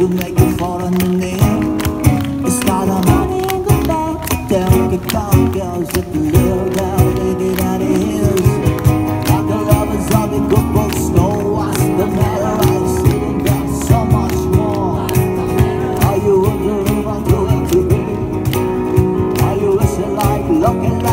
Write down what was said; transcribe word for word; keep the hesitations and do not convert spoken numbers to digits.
to make you fall on your knee. It's got the money in the bank to take it down, girls. If you little girl, lady that is. Like the lovers of the good book, snow, what's the matter? I'm sitting there so much more. Are you wondering what you want to be? Are you wishing like looking like